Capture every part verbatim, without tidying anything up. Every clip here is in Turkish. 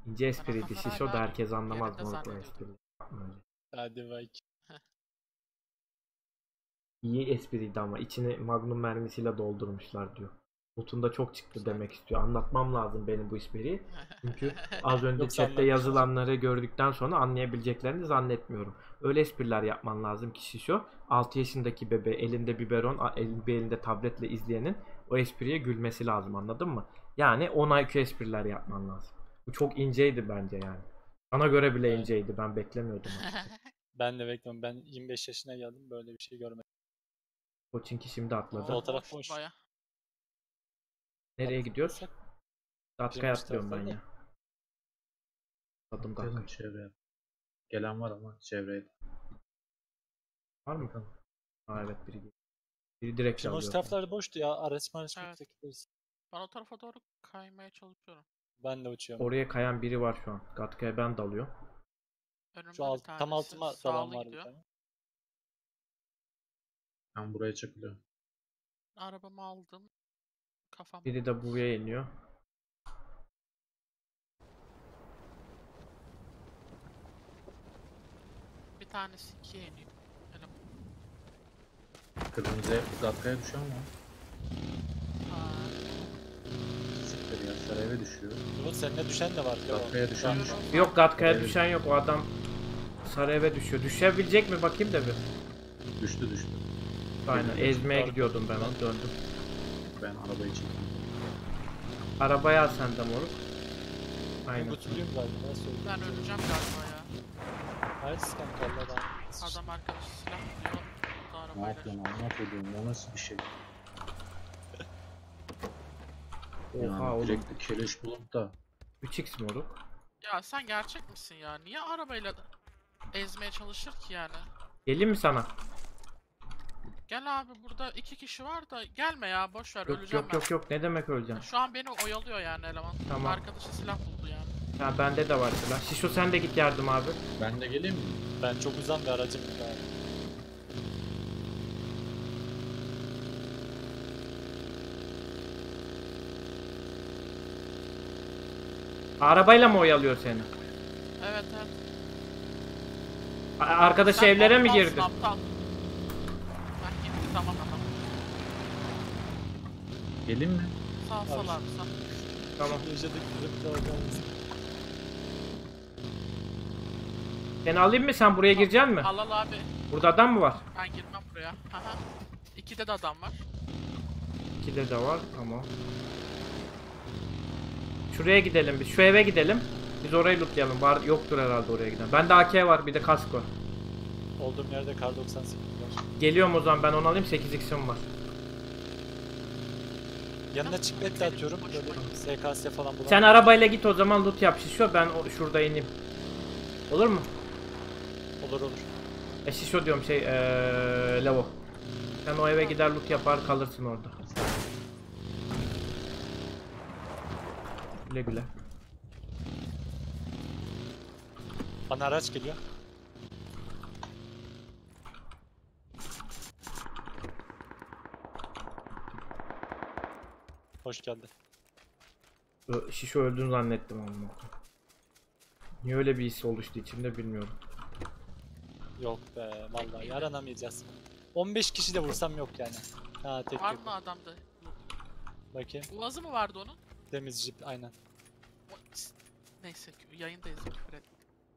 İnce espriydi. Şişo da herkes anlamaz Yerinde moruk o zannediyorum. espriyi. Hadi bak. İyi espriydi ama içini magnum mermisiyle doldurmuşlar diyor. Botunda çok çıktı Güzel. demek istiyor. Anlatmam lazım benim bu espriyi. Çünkü az önce Yoksa chatte anlatmam. yazılanları gördükten sonra anlayabileceklerini zannetmiyorum. Öyle espriler yapman lazım ki Şişo. altı yaşındaki bebe elinde biberon, a- el- bir elinde tabletle izleyenin o espriye gülmesi lazım, anladın mı? Yani on I Q espriler yapman lazım. Bu çok inceydi bence yani. Bana göre bile Evet. inceydi. Ben beklemiyordum. Ben de bekliyorum. Ben yirmi beş yaşına geldim. Böyle bir şey görmedim. Koçinki şimdi atladı. Sol taraf boş. Baya. Nereye gidiyoruz? Atlasak, Datka'ya Bizim atlıyorum ben tarafta ya. Adım Bakıyorum Datka. çevreye. Gelen var ama çevreye. Var mı? Aa evet, biri geliyor. Biri direkt Bizim o alıyor. taraflar boştu ya. Araç maraç Evet. bekleriz. Ben o tarafa doğru kaymaya çalışıyorum. Ben de uçuyorum. Oraya kayan biri var şu an. Datka'ya ben dalıyorum. Önümde Şu bir alt, tanesi tam altıma dalan sağlı var bir gidiyor. tane. Ben buraya çekiliyorum. Arabamı aldım. Kafam. Biri de buraya iniyor. Bir tanesi ikiye iniyor. Öyle. Kırmızı ev Datka'ya düşüyor mu? Aa, Siktir ya, Sarayev'e düşüyor. Umut seninle düşen de var. Datka'ya düşen Yok. düşüyor. Yok, Datka'ya Evet. düşen yok. O adam sarı eve düşüyor. Düşebilecek mi bakayım da bir. Düştü düştü. Aynen, ezmeye gidiyordum ben, onu döndüm. Ben arabayı çektim. Arabaya al sen de moruk. Aynen. Umut biliyorum galiba. Nasıl oldu? Ben öleceğim galiba ya. Hayır kanka Allah'dan. Adam arkadaşı silah tutuyor. Bu da Ne arabayla. yapıyorsun amına koyduğum, o nasıl bir şey? Oha Yani oğlum. direkt keleş bulup da üç x moruk. Ya sen gerçek misin ya? Niye arabayla da ezmeye çalışır ki yani? Geleyim mi sana? Gel abi, burada iki kişi var da gelme ya, boş ver, Yok öleceğim yok ben. yok yok, ne demek öleceğim? Şu an beni oyalıyor yani eleman. Tamam. Arkadaşı silah buldu yani. Ha, bende de var silah. Şişo sen de git yardım abi. ben de geleyim mi? Ben çok uzan bir aracım var abi. Arabayla mı oyalıyor seni? Evet evet. A- Arkadaş Sen evlere mi aptalsın, girdi? Aptal. Ben gitti, tamam tamam. Geleyim mi? Sağ sal Abi. abi sağ. Tamam. Yaşadık bir de bakalım. Seni alayım mı, sen buraya gireceksin mi? Al al abi. Burada adam mı var? Ben girmem buraya. Haha. İkide de adam var. İkide de var, tamam. Şuraya gidelim biz, şu eve gidelim. Biz orayı lootlayalım. Var, yoktur herhalde oraya giden. Bende A K var, bir de kask var. Olduğum yerde kar doksan sekiz var. Geliyorum o zaman, ben onu alayım, sekiz x'im var. Yanına çikletle atıyorum. Böyle S K S falan bulan. Sen arabayla git o zaman, loot yap Şişo, ben o, şurada ineyim. Olur mu? Olur olur. E Şişo diyorum, şey ee, Levo. Sen o eve gider loot yapar kalırsın orada. Güle güle. Bana araç geliyor. Hoş geldin. Ö- Şişo öldüğünü zannettim onu. Niye öyle bir his oluştu içimde bilmiyorum. Yok be vallahi yaranamayacağız. on beş kişi de vursam yok yani. Ha tek Var yok. mı adamda? Bakayım. Uazı mı vardı onun? Temizci aynen. O- Neyse, yayındayız, küfür et.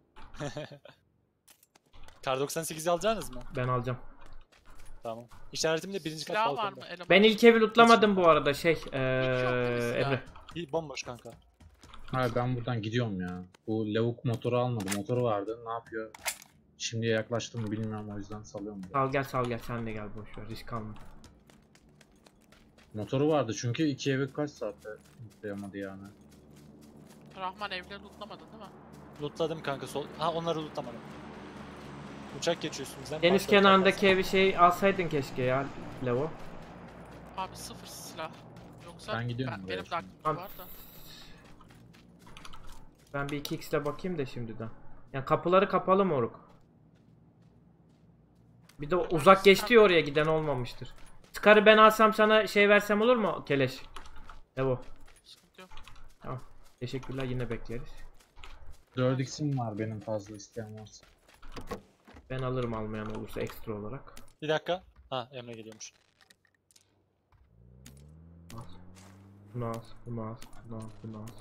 Kar doksan sekizi alacaksınız mı? Ben alacağım. Tamam. İşaretim de birinci kat Silah var balkonda. mı eleman? Ben ilk evi lootlamadım bu arada, şey ee, silah. Emre. Bir bomboş kanka. Hayır, ben buradan gidiyorum ya. Bu lavuk motoru almadı. Motoru vardı. Ne yapıyor? Şimdiye yaklaştım mı bilmiyorum, o yüzden salıyorum. burayı. Sal gel sal gel, sen de gel, boş ver, risk alma. Motoru vardı çünkü iki evi kaç saatte yıkayamadı yani. Rahman evleri lootlamadın değil mi? Lootladım kanka sol. Ha onları lootlamadım. Uçak geçiyor üstümüzden. Deniz patladı, kenarındaki patladı. evi şey alsaydın keşke ya Levo. Abi sıfır silah. Yoksa Ben gidiyorum buraya benim de şimdi. aklımda Tamam. var da. Ben bir iki x ile bakayım da şimdiden. Yani kapıları kapalı moruk. Bir de uzak geçti ya, oraya giden olmamıştır. Scar'ı ben alsam sana şey versem olur mu Keleş? Levo. Sıkıntı yok. Tamam. Teşekkürler, yine bekleriz. dört x'im var benim, fazla isteyen varsa. Ben alırım almayan olursa ekstra olarak. Bir dakika. Ha Emre geliyormuş. Al. Bunu al, bunu al, bunu al, bunu al.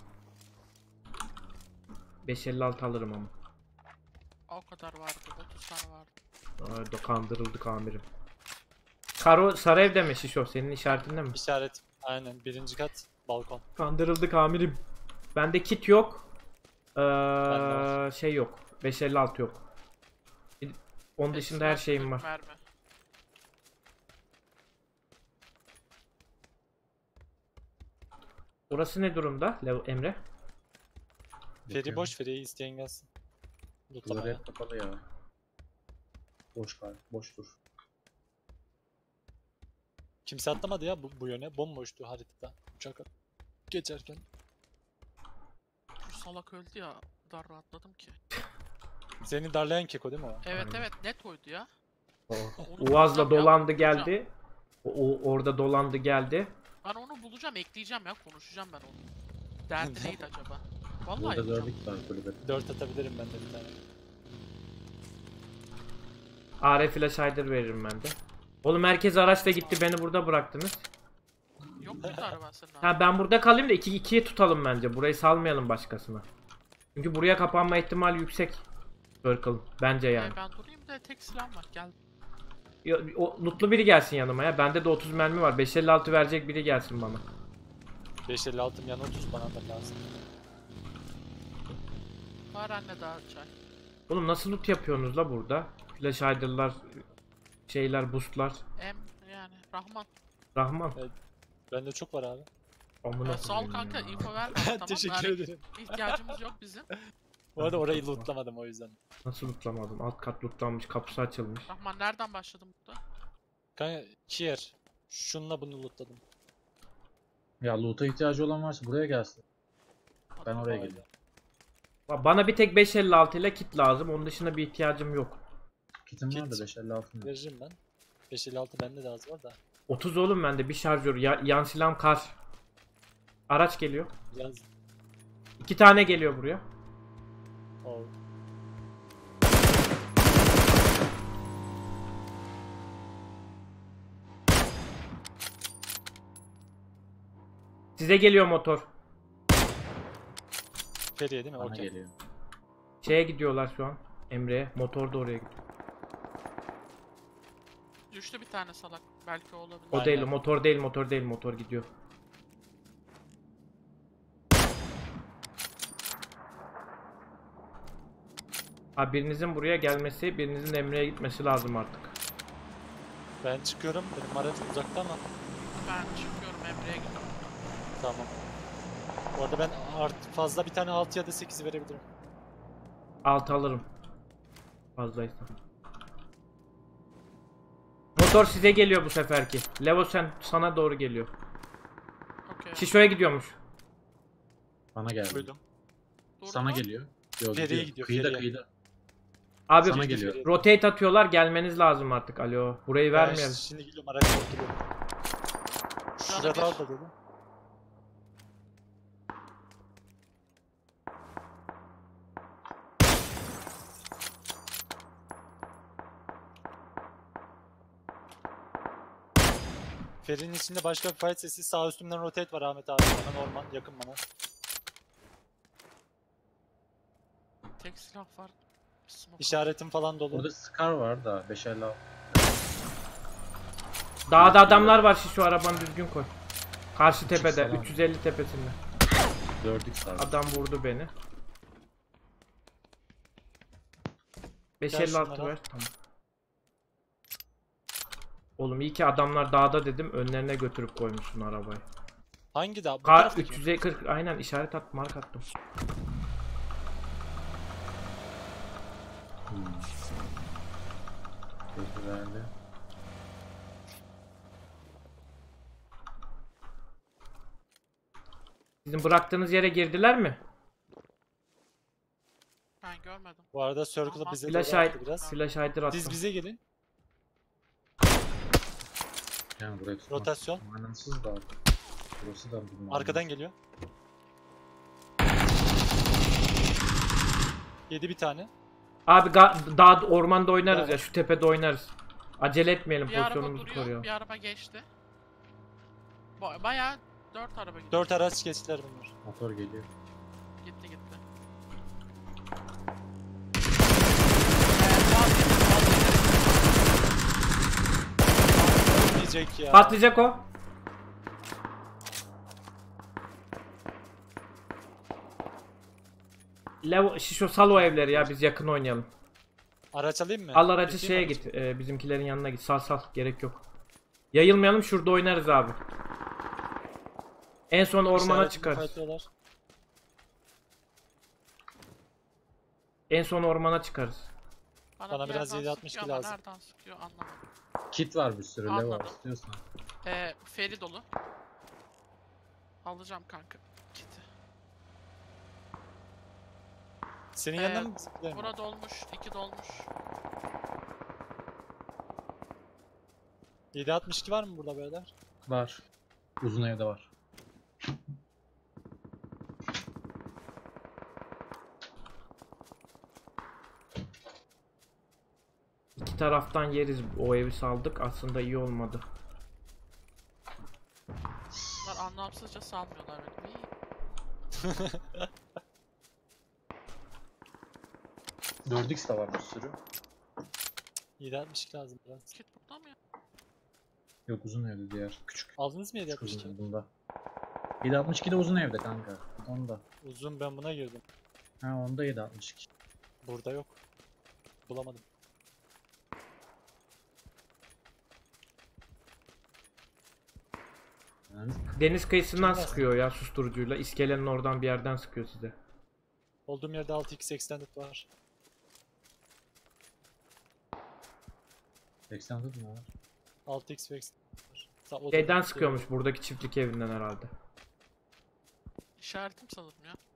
beş elli altı alırım ama. O kadar vardı. otuz tane vardı. Aa, da kandırıldık amirim. Karo Sarayev'de mi Şişo? Senin işaretinde mi? İşaret. Aynen birinci kat balkon. Kandırıldık amirim. Bende kit yok. Ee, var. şey yok. beş elli altı yok. Bir- Onun dışında her şeyim var. Mermi. Orası ne durumda Lev- Emre? Feri boş, Feri'yi isteyen gelsin. Bunlar Lootlamaya. hep kapalı ya. Boş kal, boş dur. Kimse atlamadı ya bu, bu yöne. Bomboştu haritada. Uçak at- geçerken. Şu salak öldü ya. O kadar rahatladım ki. Seni darlayan keko değil mi o? Evet Aynen. evet net oydu ya. O- Onu Uaz'la bulacağım ya, dolandı bulacağım. geldi. O, o- orada dolandı geldi. Ben onu bulacağım, ekleyeceğim ya, konuşacağım ben onu. Derdi neydi acaba? Vallahi Burada yapacağım. dört x var kulübede. dört atabilirim ben de bir tane. A R flash hider veririm ben de. Oğlum herkes araçla gitti, beni burada bıraktınız. Yok muydu araba senin abi? Ha ben burada kalayım da iki ikiye tutalım bence. Burayı salmayalım başkasına. Çünkü buraya kapanma ihtimali yüksek. Circle bence yani. Ee, ben durayım da tek silahım var, gel. Ya, o lootlu biri gelsin yanıma ya. Bende de otuz mermi var. beş elli altı verecek biri gelsin bana. beş elli altım yan otuz bana da lazım. Var anne daha çay. Oğlum nasıl loot yapıyorsunuz la burada? Flash hider'lar, şeyler, boostlar. Em yani Rahman. Rahman. Bende çok var abi. Amına Ee, sağ ol koyayım kanka, ya. info verme tamam. Teşekkür Yani ederim. ihtiyacımız yok bizim. Bu arada orayı lootlamadım o yüzden. Nasıl lootlamadım? Alt kat lootlanmış, kapısı açılmış. Rahman nereden başladım burada? Kanka iki yer. Şununla bunu lootladım. Ya loot'a ihtiyacı olan varsa buraya gelsin. Ben oraya Vay geliyorum. Ba- Bana bir tek beş elli altı ile kit lazım. Onun dışında bir ihtiyacım yok. Kitim var da Kit. beş elli altım yok. Veririm ben. beş elli altı bende de az var da. otuz oğlum bende bir şarjör. Ya, yan silahım kar. Araç geliyor. Biraz İki tane geliyor buraya. o. Size geliyor motor. Feriye değil mi? Bana Okey. geliyor. Şeye gidiyorlar şu an. Emre'ye. Motor da oraya gidiyor. Düştü bir tane salak. Belki o olabilir. O Aynen. değil, o motor değil, motor değil, motor gidiyor. Ha birinizin buraya gelmesi, birinizin Emre'ye gitmesi lazım artık. Ben çıkıyorum. Benim aracım uzakta ama. Ben çıkıyorum, Emre'ye gidiyorum. Tamam. Bu arada ben art fazla bir tane altı ya da sekiz verebilirim. Altı alırım. Fazlaysa. Motor size geliyor bu seferki. Levo sen sana doğru geliyor. Okey. Şişo'ya gidiyormuş. Bana geldi. Duydum. Durdu Sana mu? geliyor. Yok, Feriye gidiyor. gidiyor, Kıyıda feriye. kıyıda. Abi Sana geliyor. rotate atıyorlar, gelmeniz lazım artık. Alo. Burayı Ben vermeyelim. şimdi geliyorum araçla geliyorum. Canı Şurada bir. al da dedim. Ferinin içinde başka bir fight sesi, sağ üstümden rotate var Ahmet abi. Hemen orman yakın bana. Tek silah var. Smoke. İşaretim falan dolu. Burada Scar var da beş elli altı. Dağda adamlar var, Şişo arabanı düzgün koy. Karşı tepede, Çıksana. üç yüz elli tepesinde. dört x var. Adam vurdu beni. beş Gel elli altı şunlara. ver, tamam. Oğlum iyi ki adamlar dağda dedim, önlerine götürüp koymuşsun arabayı. Hangi dağ? Bu Kar taraftaki mi? üç yüz kırk aynen işaret at, mark attım. Hmm. Çok verdi. Sizin bıraktığınız yere girdiler mi? Ben görmedim. Bu arada Circle'ı Tamam. bize Flash doğru hide, attı biraz. flash hider attım. Siz bize gelin. Yani buraya tutmak. Rotasyon. Manasız da. Burası da bilmem. Arkadan geliyor. Yedi bir tane. Abi ga- dağ ormanda oynarız Yani. ya, şu tepede oynarız. Acele etmeyelim, Bir araba pozisyonumuzu duruyor, koruyor. bir araba geçti. Ba bayağı dört araba gidiyor. Dört araç geçtiler bunlar. Motor geliyor. Gitti gitti. Diyecek ya. Patlayacak o. Lev şişo sal o evleri ya, biz yakın oynayalım. Araç alayım mı? Al aracı Getireyim şeye aracı. git. e, bizimkilerin yanına git. Sal sal, gerek yok. Yayılmayalım, şurada oynarız abi. En son ormana İşaretini çıkarız. fightlıyorlar. En son ormana çıkarız. Bana bir biraz yerden yedi altmış sıkıyor ki ama lazım. Nereden sıkıyor anlamadım. Kit var bir sürü. Levo Anladım. istiyorsan. Ee, feri dolu. Alacağım kanka. Kiti. Senin Ee, yanına mı zıplayayım? Bura dolmuş, iki dolmuş. yedi altmış iki var mı burada beyler? Var. Uzun evde var. İki taraftan yeriz. O evi saldık. Aslında iyi olmadı. Bunlar anlamsızca salmıyorlar beni. İyi. dört x de var bir sürü. yedi altmış iki lazım biraz. Kit burada mı ya? Yok, uzun evde diğer. Küçük. Aldınız mı yedi Küçük altmış iki? uzun bunda. yedi altmış iki de uzun evde kanka. Onda. Uzun ben buna girdim. Ha, onda yedi altmış iki. Burada yok. Bulamadım. Yani Deniz kıyısından Kim var? sıkıyor ya susturucuyla. İskelenin oradan bir yerden sıkıyor size. Olduğum yerde altı x extended var. seksen tut mu var? altı x ve extended var. Sa- o da- Şeyden sıkıyormuş, buradaki çiftlik evinden herhalde. İşaretim sanırım ya.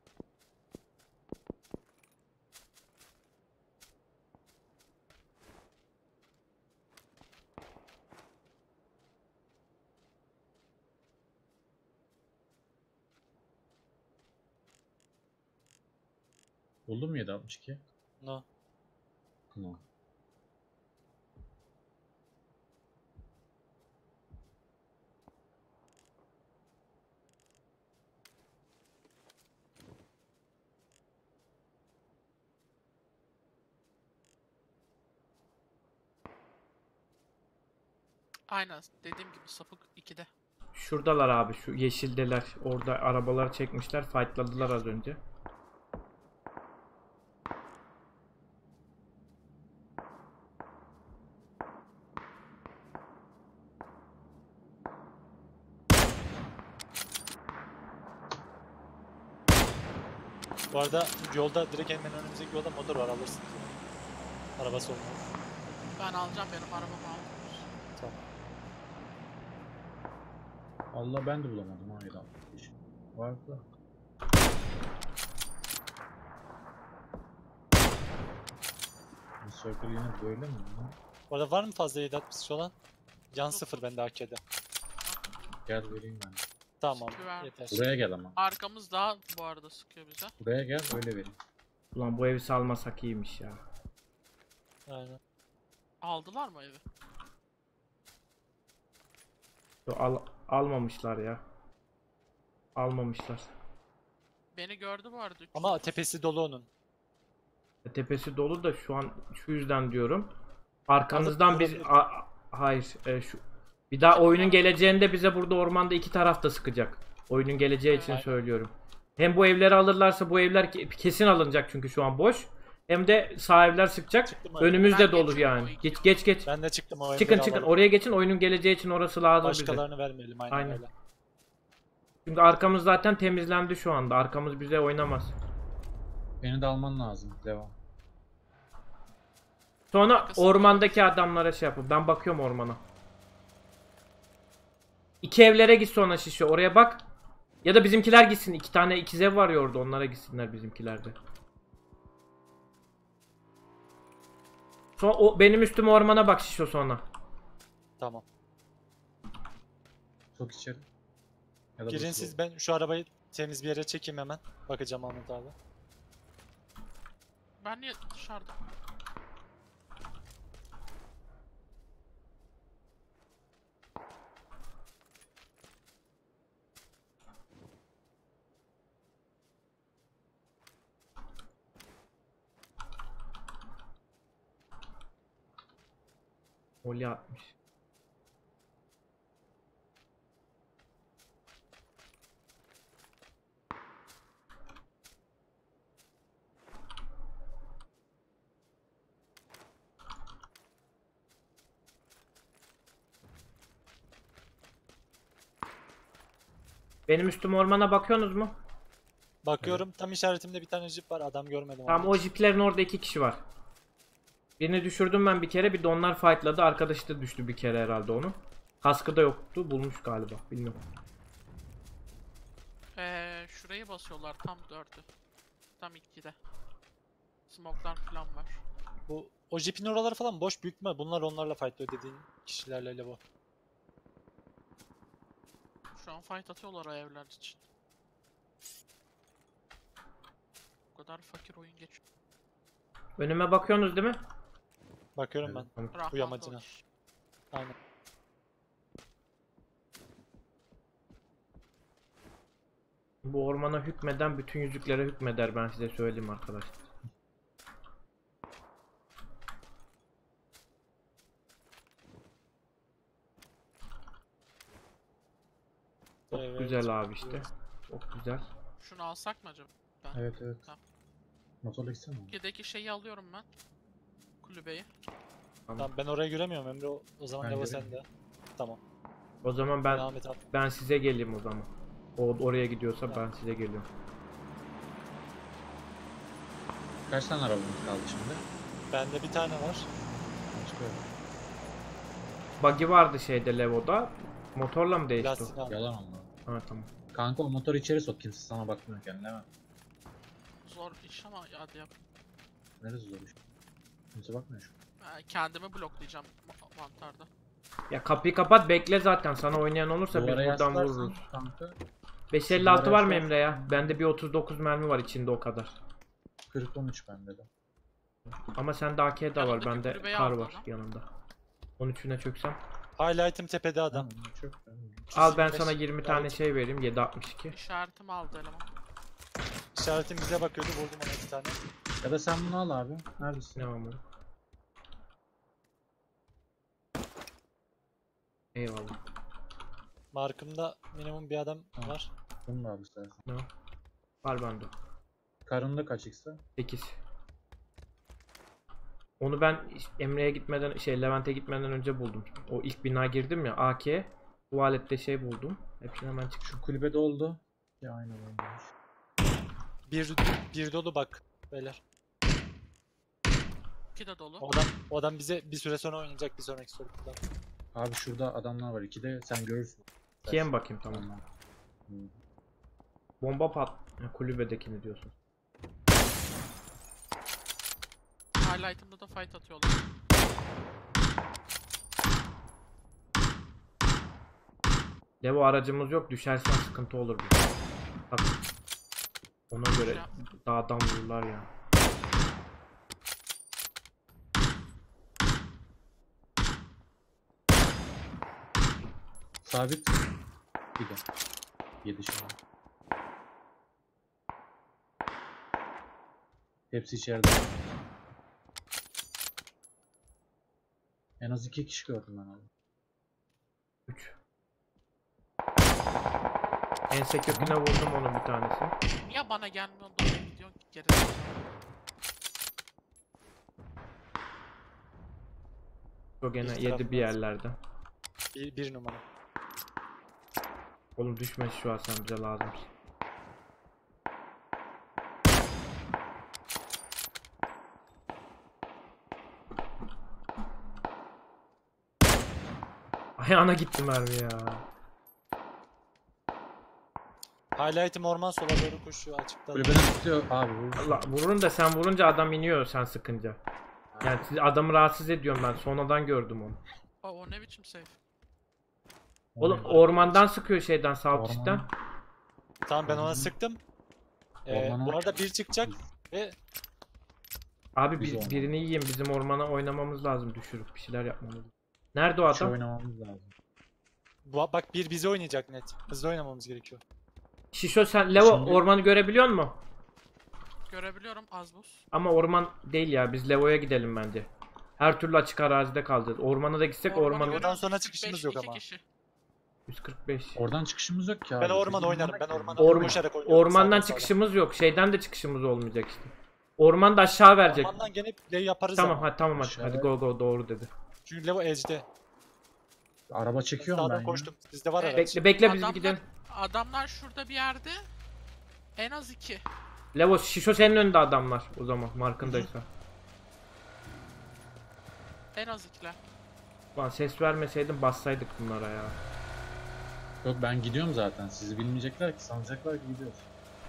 Buldun mu yedi altmış iki? No. No. Aynen dediğim gibi sapık ikide. Şuradalar abi, şu yeşildeler. Orada arabalar çekmişler. Fightladılar az önce. Bu arada yolda direkt hemen önümüzdeki yolda motor var, alırsın. Arabası olmaz. Ben alacağım, benim arabamı aldım. Tamam. Allah, ben de bulamadım ha yedi altmış iki. Vardı da. Bu circle yine böyle mi? lan? Bu arada var mı fazla yedi altmış iki olan? Can sıfır bende A K'de. Gel vereyim ben. Tamam Sıkıver. yeter. Buraya gel ama. Arkamız daha bu arada sıkıyor bize. Buraya gel, öyle vereyim. Ulan bu evi salmasak iyiymiş ya. Aynen. Aldılar mı evi? Yo, al, almamışlar ya. Almamışlar. Beni gördü bu arada. üç- Ama tepesi dolu onun. E, Tepesi dolu da şu an şu yüzden diyorum. Arkanızdan Alıp biz durabilir. A- hayır e, şu bir daha oyunun geleceğinde bize burada ormanda iki taraf da sıkacak. Oyunun geleceği için Aynen. söylüyorum. Hem bu evleri alırlarsa, bu evler ke- kesin alınacak çünkü şu an boş. Hem de sağ evler sıkacak. Çıktım abi. Önümüzde Ben dolu geçiyorum o yani. iki Geç yolu. geç geç. Ben de çıktım o Çıkın evleri çıkın alalım. oraya geçin. Oyunun geleceği için orası lazım bize. Başkalarını vermeyelim aynen, Aynen. öyle. Şimdi arkamız zaten temizlendi şu anda. Arkamız bize oynamaz. Beni de alman lazım. Devam. Sonra Arkası- ormandaki adamlara şey yapın. Ben bakıyorum ormana. İki evlere git sonra şişe. Oraya bak. Ya da bizimkiler gitsin. İki tane ikiz ev var ya orada. Onlara gitsinler bizimkiler de. Sonra o benim üstüme ormana bak şişo sonra. Tamam. Çok içeri. Ya da Girin burası siz, ben şu arabayı temiz bir yere çekeyim hemen. Bakacağım Ahmet abi. Ben niye dışarıda? Oli atmış. Benim üstüm ormana bakıyorsunuz mu? Bakıyorum tam işaretimde bir tane jip var. Adam görmedim. Tamam, onu. o jiplerin orada iki kişi var. Birini düşürdüm ben bir kere, bir de onlar fightladı. Arkadaşı da düştü bir kere herhalde onu. Kaskı da yoktu, bulmuş galiba, bilmiyorum. Ee, şurayı basıyorlar tam dördü. Tam ikide. Smoke'lar falan var. Bu o jipin oraları falan boş büyük mü? Bunlar onlarla fightlıyor dediğin kişilerle bu. Şu an fight atıyorlar o evler için. O kadar fakir oyun geçiyor. Önüme bakıyorsunuz değil mi? Bakıyorum Evet, ben. tamam. Bu yamacına. Aynen. Bu ormana hükmeden bütün yüzüklere hükmeder, ben size söyleyeyim arkadaşlar. Çok Evet. güzel abi işte. Çok güzel. Şunu alsak mı acaba? Ben. Evet evet. Tamam. Motorla gitsene. ikideki şeyi alıyorum ben. Kulübeyi. Tamam ben oraya göremiyorum Emre. O, o zaman Ben Leva görüyorum. sende. Tamam. O zaman ben Ahmet abi. ben size geleyim o zaman. O oraya gidiyorsa Tamam. ben size geliyorum. Kaç tane arabamız kaldı şimdi? Bende bir tane var. Çıkıyorum. Buggy vardı şeyde, Levo'da. Motorla mı değişti o? Lastiğini al. Yalan oldu. Ha tamam. Kanka o motoru içeri sok, kimse sana bakmıyorken değil mi? Zor iş ama hadi yap. Neresi zor iş? Kimse bakmıyor şu an. Ben kendimi bloklayacağım ma- mantarda. Ya kapıyı kapat, bekle zaten, sana oynayan olursa biz Duvara buradan yaslarsan vururuz. kanka beş elli altı var mı Duvara Emre ya? Bende bir otuz dokuz mermi var içinde, o kadar. kırk on üç bende de. Ama sende A K de var, Yanındaki bende kulübeyi kar aldı var adam. yanında. on üçüne çöksem. Highlight'ım tepede adam. Tamam, çok tamam. Al ben yirmi beş sana yirmi tane gayet- şey vereyim, yedi altmış iki. İşaretimi aldı eleman. İşaretim bize bakıyordu. Vurdum ona iki tane. Ya da sen bunu al abi. Neredesin? Ne var bu? Eyvallah. Markımda minimum bir adam Tamam. var. Bunu da al istersen. Ne o? Var bende. Karında kaç x'e? sekiz. Onu ben Emre'ye gitmeden, şey Levent'e gitmeden önce buldum. O ilk bina girdim ya, A K. Tuvalette şey buldum. Hepsini hemen çıktı. Şu kulübede oldu. Ya aynen olmuş. Bir, bir dolu bak. Beyler. İki de dolu. O adam, o adam bize bir süre sonra oynayacak bir sonraki soruda. Abi şurada adamlar var. İkide sen görürsün. ikiye mi bakayım, tamam. Tamam. Hı. Bomba pat. Ha, kulübedekini diyorsun. Highlight'ımda da fight atıyorlar. Levo aracımız yok. Düşersen sıkıntı olur bu. Bak. Ona göre Ya. dağdan vururlar ya. Sabit. Bir de. Yedi şu an. Hepsi içeride. En az iki kişi gördüm ben abi. üç. Ense köküne vurdum onun bir tanesi. Niye bana gelmiyor da oraya gidiyorsun ki geri? O gene İlk yedi tarafı bir lazım. yerlerden. Bir, bir numara. Oğlum düşme şu an, sen bize lazımsın. Ayağına gitti mermi ya. Highlight'ım orman sola doğru koşuyor açıkta. Kulübeden tutuyor abi. vur. Allah, vurun da sen vurunca adam iniyor sen sıkınca. Yani siz adamı rahatsız ediyorum ben. Sonradan gördüm onu. O, o ne biçim save? Oğlum ormandan sıkıyor, şeyden, Orman- Southeast'ten. Tamam ben ona sıktım. Ee, Ormana- bu arada bir çıkacak ve Abi Biz bir, olmalı. birini yiyeyim, bizim ormana oynamamız lazım, düşürüp bir şeyler yapmamız lazım. Nerede o Bir şey adam? oynamamız lazım. Bu, bak bir bize oynayacak net. Hızlı oynamamız gerekiyor. Şişo sen Levo Şimdi- ormanı görebiliyor musun? Görebiliyorum az buz. Ama orman değil ya, biz Levo'ya gidelim bence. Her türlü açık arazide kalacağız. Ormana da gitsek Ormanı ormanı... görüyorum, Oradan sonra yüz kırk beş, çıkışımız yok iki ama. kişi. yüz kırk beş. Oradan çıkışımız yok ki abi. Ben orman Bizim oynarım. Ben orman- ormana Orman- koşarak oynuyorum. Ormandan Sağdan sağdan. çıkışımız yok. Şeyden de çıkışımız olmayacak işte. Orman da aşağı verecek. Ormandan gene play yaparız Tamam ama. hadi tamam hadi. Aşağı Hadi ver. go go doğru dedi. Çünkü Levo edge'de. Araba çekiyorum ben Sağdan ya. koştum. Sizde var araç. Bekle bekle biz bir Adamlar- gidelim. Adamlar şurada bir yerde. En az iki. Levo Şişo senin önünde adamlar o zaman markındaysa. En az ikiler. Lan ses vermeseydim bassaydık bunlara ya. Yok ben gidiyorum zaten. Sizi bilmeyecekler ki. Sanacaklar ki gidiyoruz.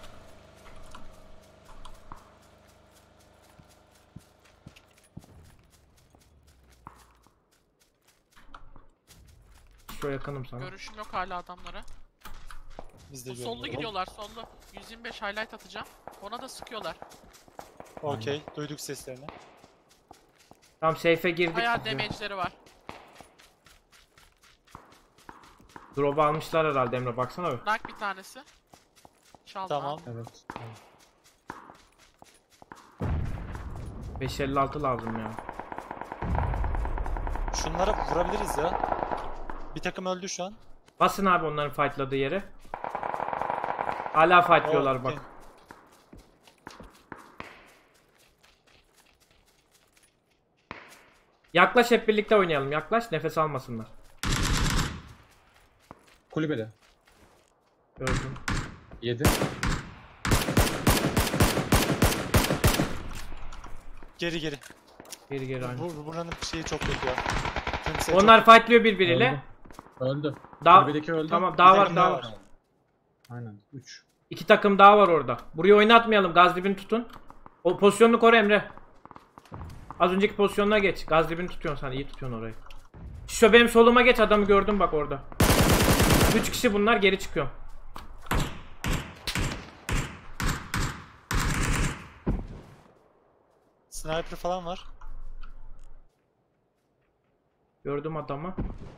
Şişo yakınım sana. Görüşüm yok hala adamlara. Biz de Bu sollu görüyoruz. gidiyorlar sollu. yüz yirmi beş highlight atacağım. Ona da sıkıyorlar. Okey. Duyduk seslerini. Tamam safe'e girdik. Bayağı damage'leri var. Drop'u almışlar herhalde Emre baksana bir. Knock bir tanesi. Çaldı. Tamam. Evet. beş elli altı lazım ya. Şunları vurabiliriz ya. Bir takım öldü şu an. Basın abi onların fightladığı yere. Hala fightlıyorlar Okey. bak. Yaklaş hep birlikte oynayalım. Yaklaş nefes almasınlar. Kulübede. Gördüm. Yedi. Geri geri. Geri geri aynı. Bu, buranın şeyi çok kötü ya. Kimse Onlar fightlıyor birbiriyle. Öldü. Öldü. Daha Kulübedeki öldü. tamam Bir daha var takım daha daha var. var. Aynen. üç. İki takım daha var orada. Burayı oynatmayalım. Gazlibini tutun. O pozisyonunu koru Emre. Az önceki pozisyonuna geç. Gazlibini tutuyorsun sen. İyi tutuyorsun orayı. Şu benim soluma geç. Adamı gördüm bak orada. Üç kişi bunlar, geri çıkıyor. Sniper falan var. Gördüm adamı.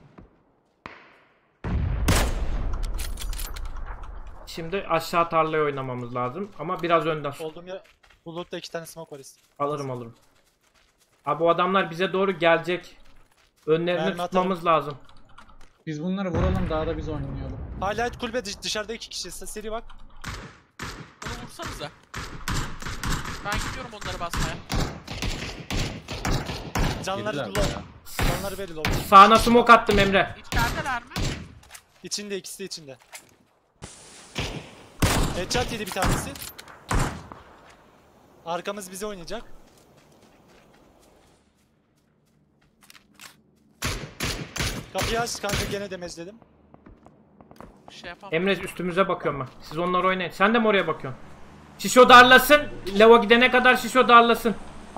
Şimdi aşağı tarlaya oynamamız lazım. Ama biraz önden. Olduğum yer. Bu loot'ta iki tane smoke var. işte. Alırım alırım. Abi o adamlar bize doğru gelecek. Önlerini Mermi tutmamız lazım. Biz bunları vuralım daha da biz oynayalım. Hala kulübe dış- dışarıda iki kişi. Seri bak. Bunu vursanıza. Ben gidiyorum onları basmaya. Canları Yediler low. ya. Canları belli low. Sağına smoke attım Emre. İçerideler mi? İçinde ikisi de içinde. Headshot yedi bir tanesi. Arkamız bize oynayacak. Kapıyı aç kanka, gene demezledim. Bir şey yapamam. Emre üstümüze bakıyorum ben. Siz onları oynayın. Sen de mi oraya bakıyorsun? Şişo darlasın. Levo gidene kadar Şişo darlasın.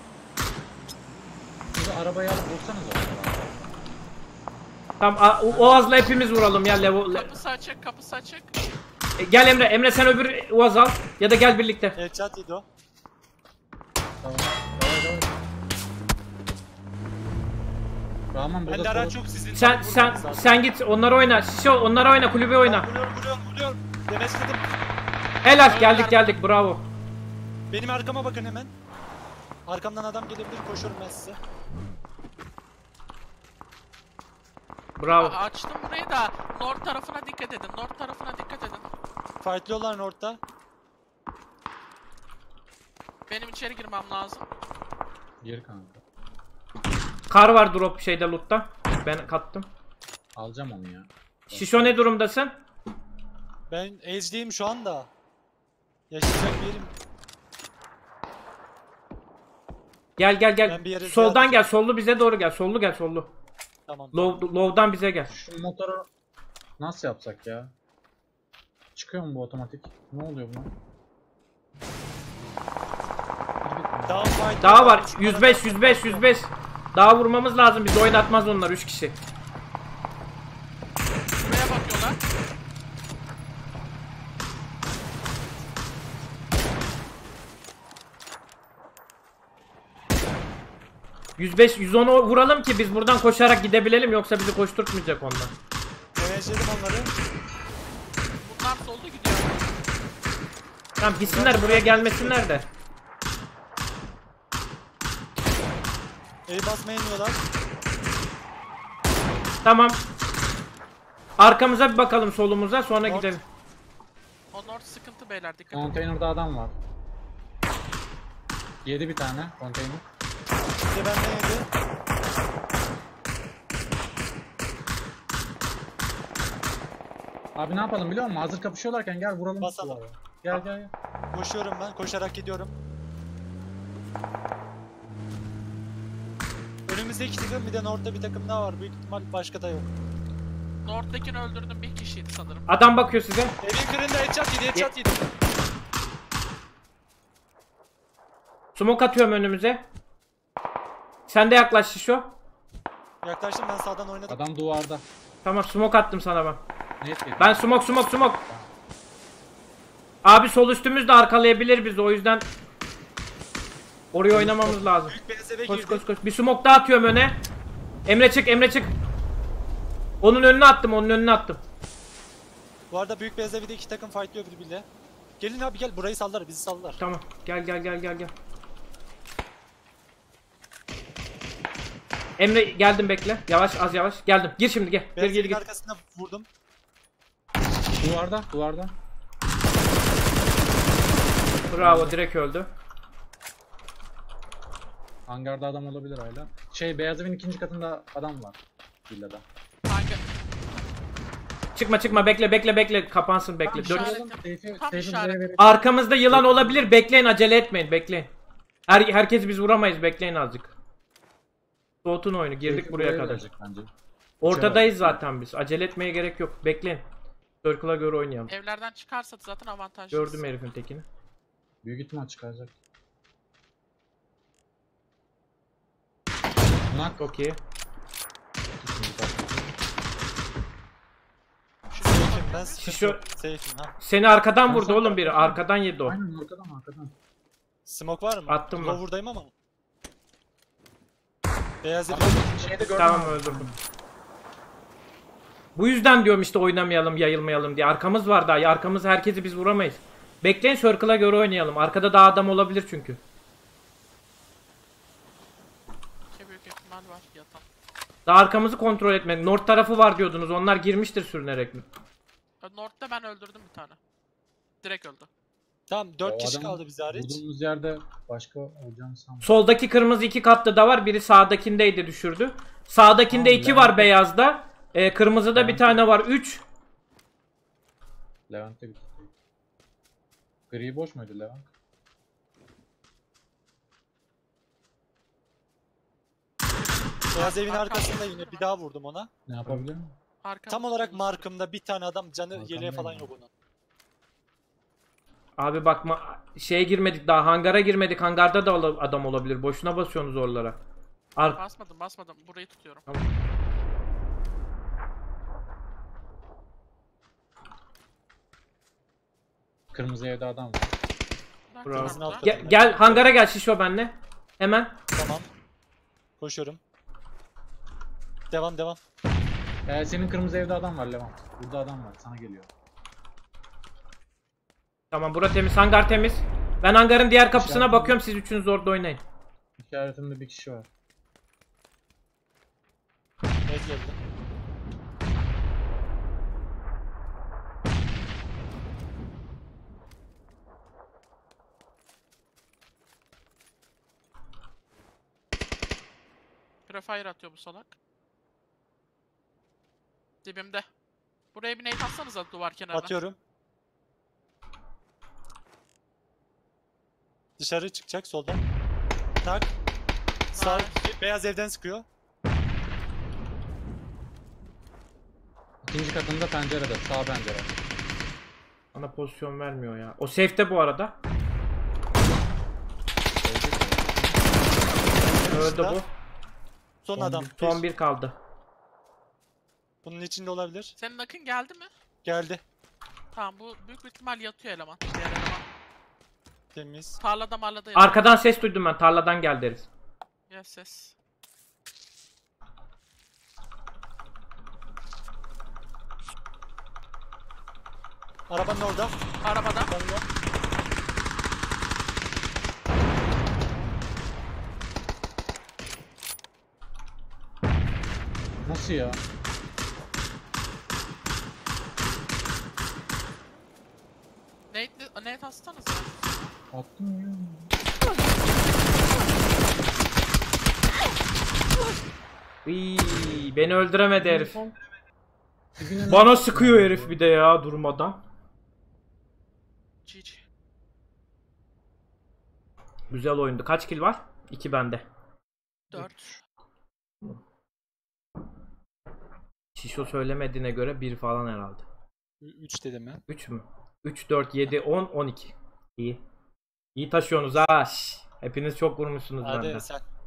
Siz arabayı alıp vursanız orada. Tamam a- o- Oğaz'la hepimiz vuralım ya Levo. Le- Kapısı açık, kapısı açık. E, gel Emre. Emre sen öbür Oğaz al. Ya da gel birlikte. Headshot yedi o. Tamam. Evet, evet. Rahman burada Bende araç sol- yok sizin. Sen Tabii sen vurmanız lazım. sen git onları oyna. Şişo onları oyna, kulübe oyna. Vuruyorum vuruyorum vuruyorum. Demezledim. Helal, geldik geldik, bravo. Benim arkama bakın hemen. Arkamdan adam gelebilir, koşuyorum ben size. Bravo. Aa, açtım burayı da. North tarafına dikkat edin. North tarafına dikkat edin. Fightlıyorlar North'ta. Benim içeri girmem lazım. Geri kanka. Kar var drop şeyde loot'ta. Ben kattım. Alacağım onu ya. Şişo ne durumdasın? Ben Edge'deyim şu anda. Yaşayacak bir yerim. Gel gel gel. Ben bir yere Soldan ziyaret gel. Sollu bize doğru gel. Sollu gel, sollu. Tamam. Low, low'dan bize gel. Şu motoru nasıl yapsak ya? Çıkıyor mu bu otomatik? Ne oluyor buna? Daha, fight Daha var. yüz beş yüz beş yüz beş. Daha vurmamız lazım. Biz oynatmaz onlar üç kişi. Buraya bakıyorlar. yüz beş yüz onu vuralım ki biz buradan koşarak gidebilelim, yoksa bizi koşturtmayacak onlar. Demeçledim onları. Bunlar solda gidiyor. Tamam gitsinler, buraya gelmesinler de. Evi basmaya iniyorlar. Tamam. Arkamıza bir bakalım, solumuza, sonra North. gidelim. O north sıkıntı beyler, dikkat edin. Konteynerda adam var. Yedi bir tane konteyner. Bir de benden yedi. Abi ne yapalım biliyor musun? Hazır kapışıyorlarken gel vuralım. Basalım. şuraları. Gel gel gel. Koşuyorum ben. Koşarak gidiyorum. Önümüzde iki takım, bir de North'ta bir takım daha var. Büyük ihtimal başka da yok. North'takini öldürdüm, bir kişiydi sanırım. Adam bakıyor size. Evin kırında headshot yedi, headshot yedi. Smoke atıyorum önümüze. Sen de yaklaş Şişo. Yaklaştım, ben sağdan oynadım. Adam duvarda. Tamam, smoke attım sana ben. Net yedi. Ben smoke smoke smoke. Abi sol üstümüz de arkalayabilir bizi, o yüzden oraya oynamamız lazım. Büyük beyaz eve Koş girdi. koş koş. Bir smoke daha atıyorum öne. Emre çık, Emre çık. Onun önüne attım, onun önüne attım. Bu arada büyük beyaz evde iki takım fightlıyor birbiriyle. Gelin abi gel, burayı sallar, bizi sallar. Tamam. Gel gel gel gel gel. Emre geldim, bekle. Yavaş, az yavaş. Geldim. Gir şimdi, gel. Gir Beyaz gir evin gir. arkasına vurdum. Duvarda duvarda. Bravo, direkt öldü. Hangarda adam olabilir hala. Şey beyaz evin ikinci katında adam var. Villada. Hangi? Çıkma çıkma, bekle bekle bekle. Kapansın, bekle. Tamam, Dört. işaret- Oğlum, Seyfi- Tam Seyfi işaret. buraya verelim. Arkamızda yılan olabilir. Bekleyin, acele etmeyin. Bekleyin. Her herkes biz vuramayız. Bekleyin azıcık. Soğutun oyunu. Girdik Seyfi buraya kadar. verecek bence. Ortadayız zaten biz. Acele etmeye gerek yok. Bekleyin. Circle'a göre oynayalım. Evlerden çıkarsa zaten avantajlıyız. Gördüm herifin tekini. Büyük ihtimal çıkaracak. Nak Çok iyi. ikinci kat. Safe'im ben, Şu- sıkıntı yok. Safe'im ha. Seni arkadan Ben vurdu sana- oğlum biri. Arkadan yedi o. Aynen arkadan arkadan. Smoke var mı? Attım ben. Lower'dayım ama. Beyaz ev. Şeyde gördüm Tamam, abi. öldürdüm. Bu yüzden diyorum işte oynamayalım, yayılmayalım diye. Arkamız var daha. Arkamız, herkesi biz vuramayız. Bekleyin, Circle'a göre oynayalım. Arkada daha adam olabilir çünkü. İki büyük ihtimal var yatan. Daha arkamızı kontrol etmedik. North tarafı var diyordunuz. Onlar girmiştir sürünerek mi? E, North'ta ben öldürdüm bir tane. Direkt öldü. Tamam, dört O kişi adam kaldı bize hariç. Vurduğumuz yerde başka olacağını sanmıyorum. Soldaki kırmızı iki katlı da var. Biri sağdakindeydi, düşürdü. Sağdakinde Tamam, iki Levent- var beyazda. Ee, kırmızıda bir Levent- tane var. Üç. Levent'te bir tutuyor. Gri boş muydu Levent? Beyaz evin Arka- arkasında yine bir daha vurdum ona. Ne yapabilir mi? Arkamda Tam olarak solda. markımda bir tane adam, canı Arkamda yeleği falan mı? yok onun. Abi bakma, şeye girmedik daha. Hangara girmedik. Hangarda da ola- adam olabilir. Boşuna basıyorsunuz oralara. Ar Basmadım basmadım. Burayı tutuyorum. Kırmızı evde adam var. Ben Bravo. kırmızıda. Alt Gel, gel hangara gel Şişo benle. Hemen. Tamam. Koşuyorum. Devam devam. Ee, senin kırmızı evde adam var Levent. Burada adam var sana geliyor. Tamam, bura temiz. Hangar temiz. Ben hangarın diğer kapısına İşaretim- bakıyorum. Siz üçünüz orada oynayın. İşaretimde bir kişi var. Evet geldi. Prefire atıyor bu salak. Dibimde. Buraya bir nade atsanıza duvar kenarına. Atıyorum. Dışarı çıkacak soldan. Tak. Sağ, Nice. beyaz evden sıkıyor. İkinci katında pencerede. Sağ pencere. Bana pozisyon vermiyor ya. O safe'te bu arada. Öldü bu. Son Son adam. bir- Son bir kaldı. Bunun içinde olabilir. Senin akın geldi mi? Geldi. Tamam, bu büyük bir ihtimal yatıyor eleman. Diğer eleman. Temiz. Tarlada marlada yatıyor. Arkadan ses duydum ben. Tarladan gel deriz. Yes yes. Arabanın orada. Arabada. Arabanın orada. Nasıl ya? Nate, Nate atsanız ya. Attım ya. İyi, beni öldüremedi herif. Dibine Bana ne- sıkıyor herif bir de ya durmadan. G G. Güzel oyundu. Kaç kill var? iki bende. dört. Şişo söylemediğine göre bir falan herhalde. üç dedim ya. üç mü? üç, dört, yedi, on, on iki. İyi. İyi taşıyorsunuz ha. Şş. Hepiniz çok vurmuşsunuz Hadi benden. sen.